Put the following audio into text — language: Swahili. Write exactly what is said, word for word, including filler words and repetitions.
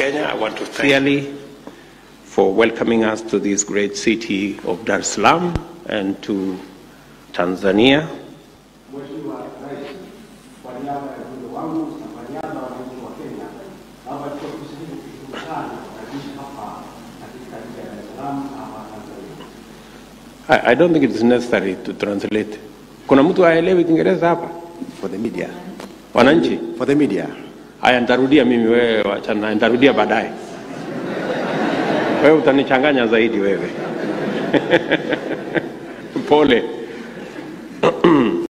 Kenya. I want to thank you for welcoming us to this great city of Dar es Salaam and to Tanzania. I, I don't think it's necessary to translate. Kuna mtu haelewi Kiingereza hapa? For the media. Wananchi? For the media. Haya, nitarudia mimi, wewe wacha na nitarudia baadaye. Wewe utanichanganya zaidi wewe. Pole.